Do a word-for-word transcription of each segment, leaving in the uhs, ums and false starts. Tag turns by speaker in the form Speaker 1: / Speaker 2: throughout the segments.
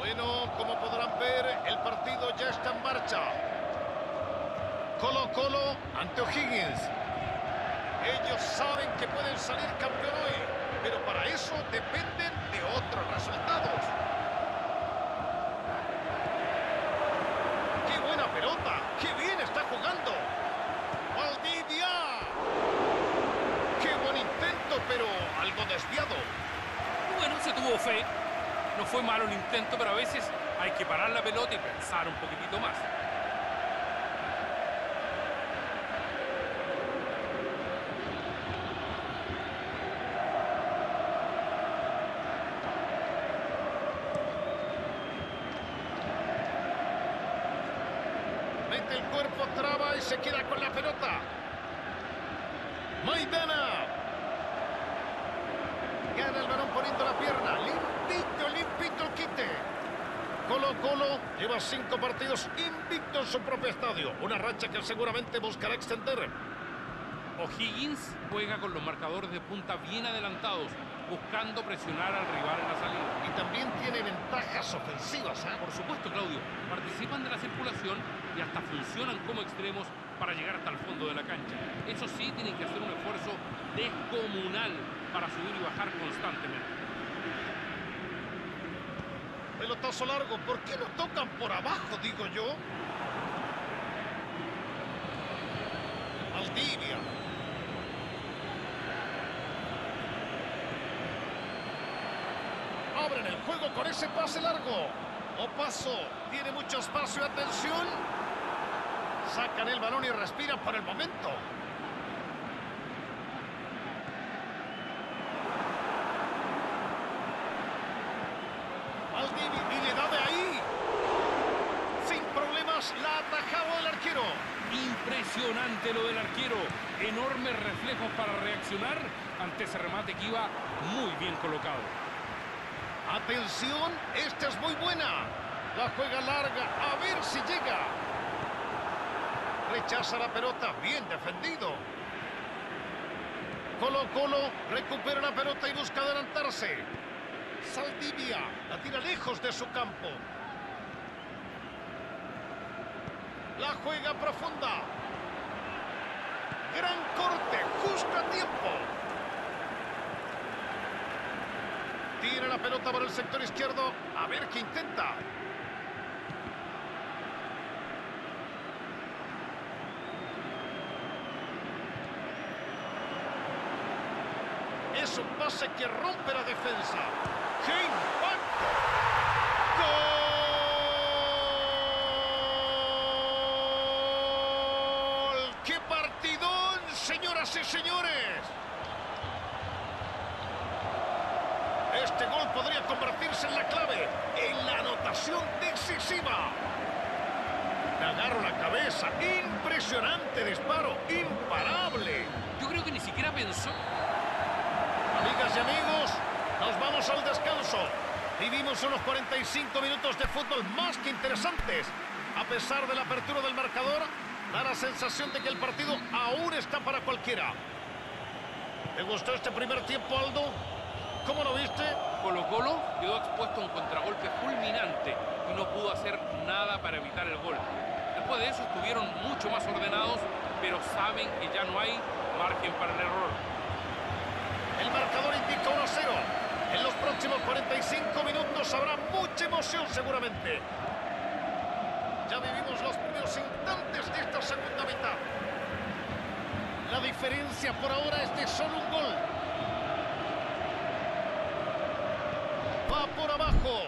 Speaker 1: Bueno, como podrán ver, el partido ya está en marcha. Colo-Colo ante O'Higgins. Ellos saben que pueden salir campeón hoy, pero para eso dependen de otros resultados. ¡Qué buena pelota! ¡Qué bien está jugando! ¡Valdivia! ¡Qué buen intento, pero algo desviado!
Speaker 2: Bueno, se tuvo fe. No fue malo el intento, pero a veces hay que parar la pelota y pensar un poquitito más.
Speaker 1: Mete el cuerpo, traba y se queda con la pelota. Maidana. Gana el balón poniendo la pierna. Limpito, limpito el quite. Colo-Colo lleva cinco partidos invicto en su propio estadio. Una racha que seguramente buscará extender.
Speaker 2: O'Higgins juega con los marcadores de punta bien adelantados, buscando presionar al rival en la salida.
Speaker 1: Y también tiene ventajas ofensivas, ¿eh?
Speaker 2: Por supuesto, Claudio, participan de la circulación y hasta funcionan como extremos para llegar hasta el fondo de la cancha. Eso sí, tienen que hacer un esfuerzo descomunal para subir y bajar constantemente.
Speaker 1: Pelotazo largo. ¿Por qué no tocan por abajo, digo yo? Valdivia. Abren el juego con ese pase largo. Opaso. Tiene mucho espacio. Atención. Sacan el balón y respiran por el momento. Valdivia. Y le da de ahí. Sin problemas. La ha atajado el arquero.
Speaker 2: Impresionante lo del arquero. Enormes reflejos para reaccionar ante ese remate que iba muy bien colocado.
Speaker 1: Atención, esta es muy buena. La juega larga, a ver si llega. Rechaza la pelota, bien defendido. Colo-Colo recupera la pelota y busca adelantarse. Valdivia la tira lejos de su campo. La juega profunda. Gran corte, justo a tiempo. Tira la pelota por el sector izquierdo. A ver qué intenta. Es un pase que rompe la defensa. ¡Qué impacto! ¡Gol! ¡Qué partidón, señoras y señores! Este gol podría convertirse en la clave, en la anotación decisiva. Me agarro la cabeza. Impresionante disparo. Imparable.
Speaker 2: Yo creo que ni siquiera pensó.
Speaker 1: Amigas y amigos, nos vamos al descanso. Vivimos unos cuarenta y cinco minutos de fútbol más que interesantes. A pesar de la apertura del marcador, da la sensación de que el partido aún está para cualquiera. ¿Te gustó este primer tiempo, Aldo? ¿Cómo lo viste?
Speaker 2: Colo-Colo quedó expuesto a un contragolpe fulminante y no pudo hacer nada para evitar el gol. Después de eso estuvieron mucho más ordenados, pero saben que ya no hay margen para el error.
Speaker 1: El marcador indica uno a cero. En los próximos cuarenta y cinco minutos habrá mucha emoción seguramente. Ya vivimos los primeros instantes de esta segunda mitad. La diferencia por ahora es de solo un gol. Va por abajo.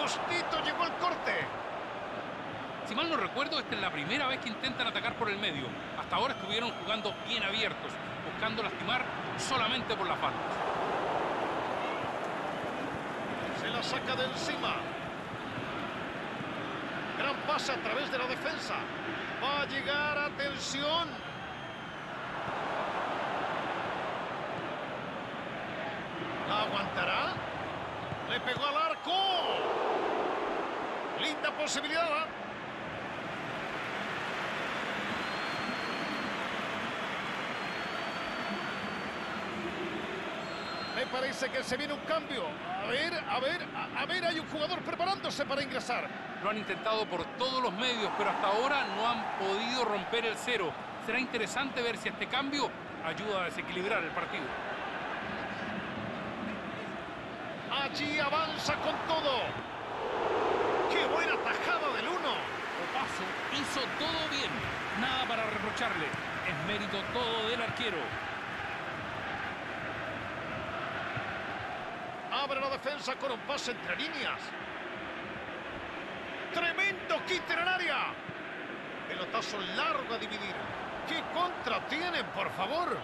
Speaker 1: Justito llegó el corte.
Speaker 2: Si mal no recuerdo, esta es la primera vez que intentan atacar por el medio. Hasta ahora estuvieron jugando bien abiertos, buscando lastimar solamente por las bandas.
Speaker 1: Se la saca de encima. Gran pase a través de la defensa. Va a llegar, atención. ¿La aguantará? Le pegó al arco. Linda posibilidad. Me parece que se viene un cambio. A ver, a ver, a, a ver, hay un jugador preparándose para ingresar.
Speaker 2: Lo han intentado por todos los medios, pero hasta ahora no han podido romper el cero. Será interesante ver si este cambio ayuda a desequilibrar el partido.
Speaker 1: Allí avanza con todo. ¡Qué buena tajada del uno!
Speaker 2: Opaso hizo todo bien. Nada para reprocharle. Es mérito todo del arquero.
Speaker 1: Abre la defensa con un pase entre líneas. ¡Tremendo quite en el área! Pelotazo largo a dividir. ¿Qué contra tienen, por favor?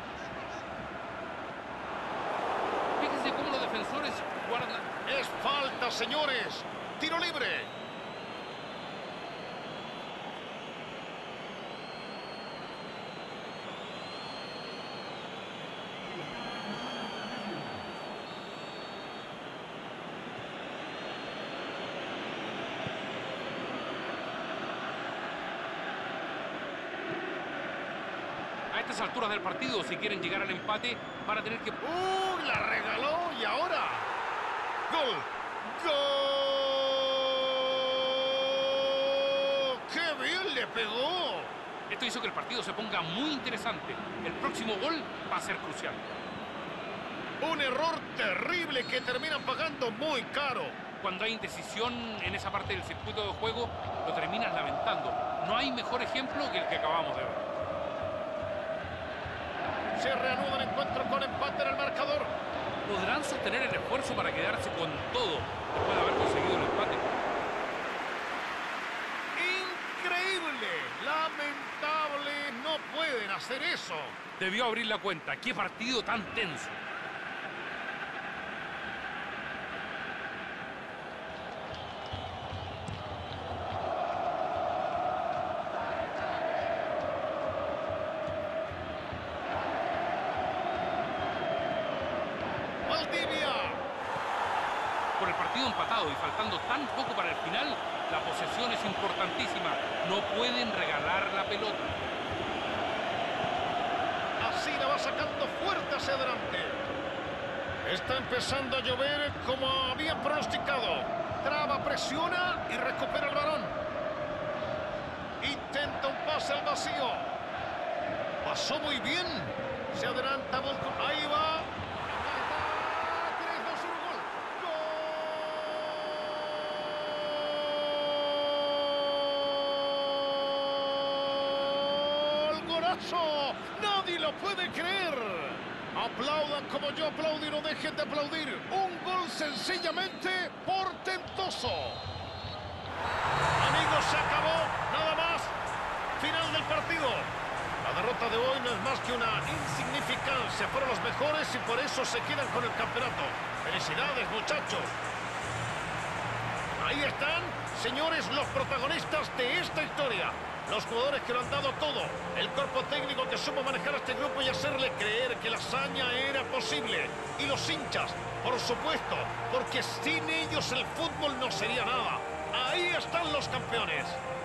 Speaker 2: Fíjense cómo los defensores guardan.
Speaker 1: Es falta, señores. Tiro libre.
Speaker 2: A estas alturas del partido, si quieren llegar al empate, van a tener que...
Speaker 1: ¡Uh! La regaló y ahora... ¡Gol! ¡Gol! ¡Qué bien le pegó!
Speaker 2: Esto hizo que el partido se ponga muy interesante. El próximo gol va a ser crucial.
Speaker 1: Un error terrible que termina pagando muy caro.
Speaker 2: Cuando hay indecisión en esa parte del circuito de juego, lo terminas lamentando. No hay mejor ejemplo que el que acabamos de ver.
Speaker 1: Se reanuda el encuentro con empate en el marcador.
Speaker 2: ¿Podrán sostener el esfuerzo para quedarse con todo después de haber conseguido el empate?
Speaker 1: ¡Increíble! ¡Lamentable! No pueden hacer eso.
Speaker 2: Debió abrir la cuenta. ¡Qué partido tan tenso! Por el partido empatado y faltando tan poco para el final, la posesión es importantísima. No pueden regalar la pelota.
Speaker 1: Así la va sacando fuerte hacia adelante. Está empezando a llover como había pronosticado. Traba, presiona y recupera el balón. Intenta un pase al vacío. Pasó muy bien. Se adelanta. Ahí va. ¡Nadie lo puede creer! Aplaudan como yo aplaudo y no dejen de aplaudir. Un gol sencillamente portentoso. Amigos, se acabó. Nada más. Final del partido. La derrota de hoy no es más que una insignificancia. Fueron los mejores y por eso se quedan con el campeonato. ¡Felicidades, muchachos! Ahí están, señores, los protagonistas de esta historia. Los jugadores que lo han dado todo. El cuerpo técnico que supo manejar a este grupo y hacerle creer que la hazaña era posible. Y los hinchas, por supuesto, porque sin ellos el fútbol no sería nada. Ahí están los campeones.